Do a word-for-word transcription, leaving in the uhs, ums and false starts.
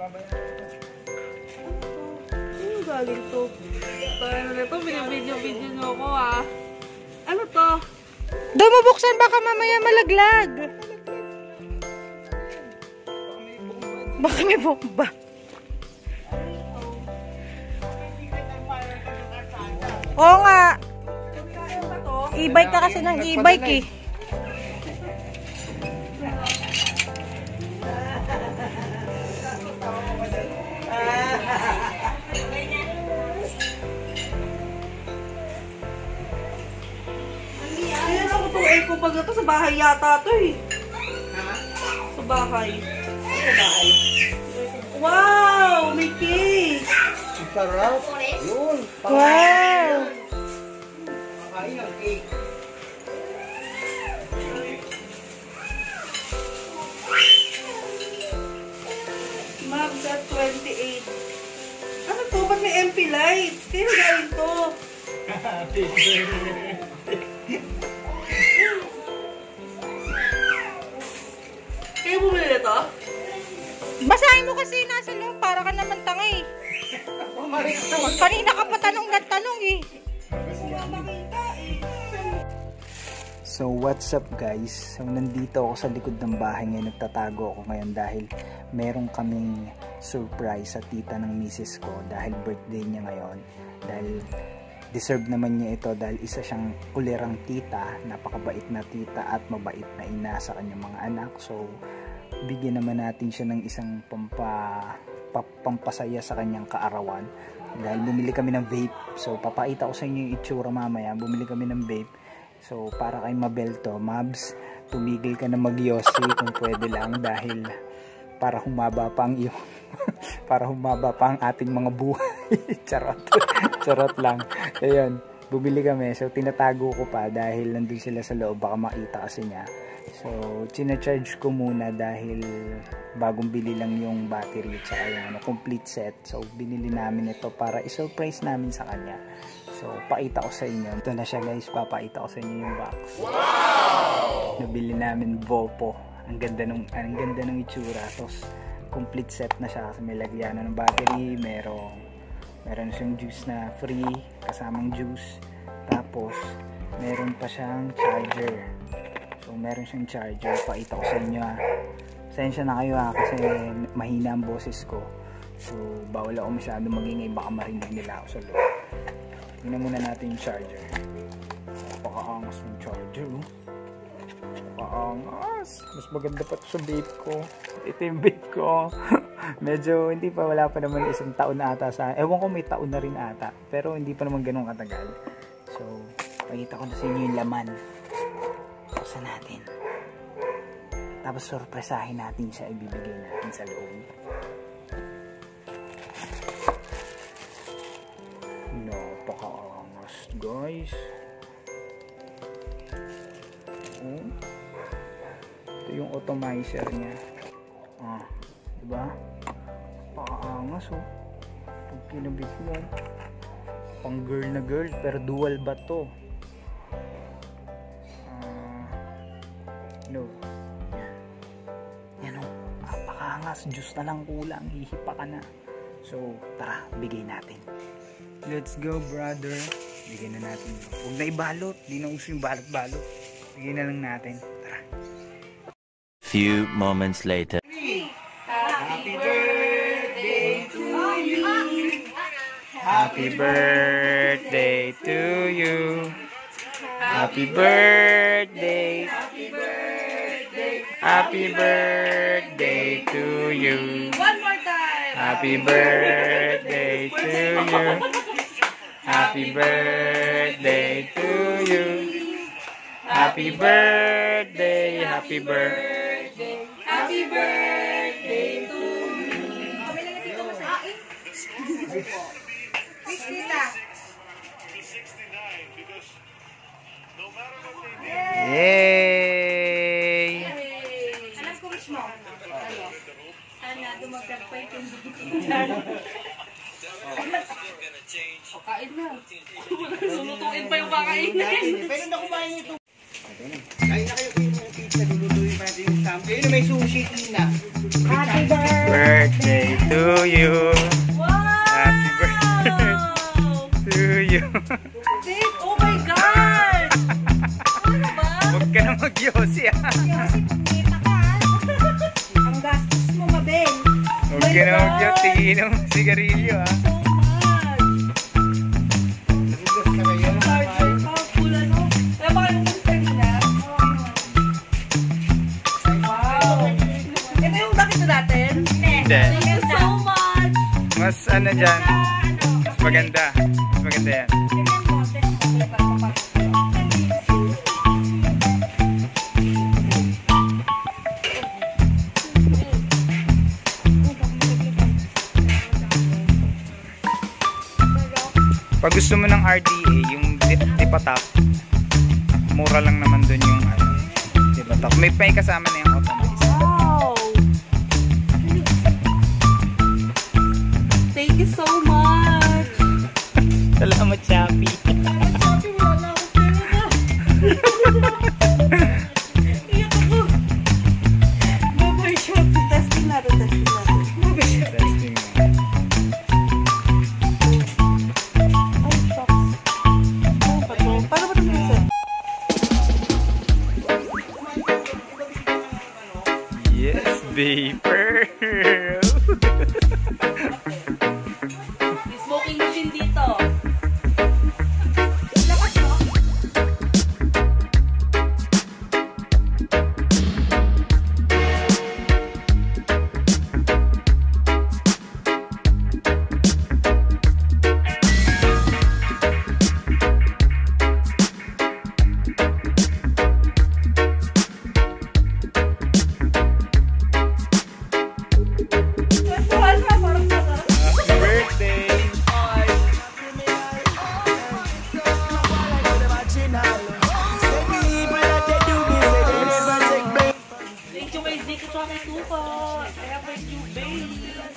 Ano galing to? Tayo na ito, binibidyo-video nyo ako ah. Ano to? Doon mo buksan, baka mamaya malaglag. Baka may bomba. Oo nga. E-bike ka kasi ng e-bike eh. Ayan ako to, eh, kung pag ito sa bahay yata to eh. Sa bahay. Sa bahay. Wow! May cake! Sarap! Yun! Wow! Makain ang cake. Magda twenty-eight. Ano to? Ba't may M P lights? Kaya galing to. Kaya bumili na to? Basahin mo kasi nasa loob, para ka naman tanga eh. Kanina ka pa tanong na tanong eh. So what's up guys? So nandito ako sa likod ng bahay ngayon, nagtatago ako ngayon dahil meron kaming surprise sa tita ng misis ko dahil birthday niya ngayon. Dahil deserve naman niya ito dahil isa siyang ulirang tita, napakabait na tita at mabait na ina sa kanyang mga anak. So bigyan naman natin siya ng isang pampa, pampasaya sa kanyang kaarawan dahil bumili kami ng vape. So papakita ko sa inyo yung itsura mamaya. Bumili kami ng vape. So para kay Mabel to, Mabs, tumigil ka na mag-yossi kung pwede lang dahil para humaba pa ang iyong para humaba pa ang ating mga buhay. Charot. Charot lang. Ayun, bumili kami. So tinatago ko pa dahil nandun sila sa loob, baka makita kasi niya. So china-charge ko muna dahil bagong bili lang yung battery at saka yung ano, complete set. So binili namin ito para i-surprise namin sa kanya. So pakita ko sa inyo. Ito na siya guys, papakita ko sa inyo yung box. Wow! Nabili namin Vopo. Ang ganda ng ang ganda ng itsura. Tapos complete set na siya kasi may lagyan na ng battery, merong meron siyang juice na free, kasamang juice. Tapos meron pa siyang charger. So meron siyang charger, pakita ko sa inyo ha. Pasensya na kayo ha kasi mahina ang boses ko. So bawal ako masyado magingay, baka marinig nila ako sa loob. Tingnan muna natin yung charger. Napakaangas yung charger oh. Napakaangas. Mas maganda pa ito sa vape ko. Ito yung vape ko. Medyo hindi pa, wala pa naman isang taon na ata sa, ewan ko may taon na rin ata. Pero hindi pa naman ganun katagal. So pakita ko na sa inyo yung laman. Buksan natin. Tapos sorpresahin natin siya, ibibigay natin sa loob. Napakaangas guys. Oh. Ito yung atomizer niya. Ah, diba? Napakaangas oh. Pag kinabit mo, pang girl na girl, pero dual ba to? No. Yan o. Napakaangas. Diyos na lang kulang. Hihipa ka na. So, tara. Bigay natin. Let's go, brother. Bigay na natin. Huwag na ibalot. Di na uso yung balot-balot. Bigay na lang natin. Tara. Few moments later. Happy birthday to you. Happy birthday to you. Happy birthday. Happy birthday. Happy birthday to you. One more time. Happy birthday to you. Happy birthday to you. Happy birthday, happy birthday. Happy birthday to you. Yay! Alam ko wish mo. Sana dumagdag pa yung tindigitan. Kain na. Lulutuin pa yung kakainin. Pwede na kumain ito. Kain na kayo yung pizza. Lulutuin pa natin yung sample. Ayun na may sushi, Tina. Happy birthday. Birthday to Ginawag yun, tingin ng sigarilyo ah. Nagugas na kayo. Powerful, ano? Kaya baka yung kanina. Wow. Ito yung nakita natin? Hindi. Thank you so much. Mas ano dyan, mas maganda. Mas maganda yan. Pag gusto mo ng R D A, yung Dipatap, mura lang naman dun yung ano, Dipatap. May pay kasama na yung automatic. Wow. Thank you so much. Salamat, Chappy. Iyak ako. Bye-bye, Shopee. Testing natin, testing natin. Testing mo. Ay, shucks. Oh, paano? Paano ba ito minsan? Yes, vapor. May smoking machine dito. Happy birthday. Thank you kay Zico at kay Tupa. I have my new baby.